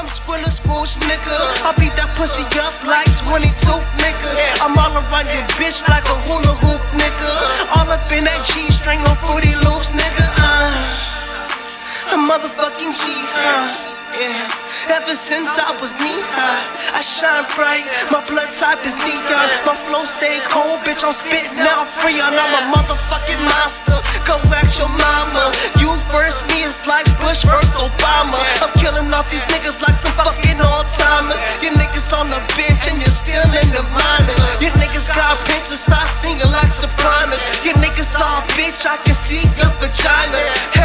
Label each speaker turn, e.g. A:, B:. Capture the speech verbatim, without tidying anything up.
A: I'm Skrilla Scrooge, nigga. I beat that pussy up like twenty-two niggas. I'm all around your bitch like a hula hoop, nigga. All up in that G-string on Fruity Loops, nigga. Uh, a motherfucking G, uh, yeah. Ever since I was knee-high, I shine bright, my blood type is neon. My flow stay cold, bitch, I'm spitting out freon. I'm a motherfucking monster, go ask your mama. You verse me, it's like Bush versus Obama. I'm killing off these niggas like some fucking all-timers. You niggas on the bench and you're still in the minors. You niggas got bitches, start singing like sopranos. You niggas all bitch, I can see your vaginas.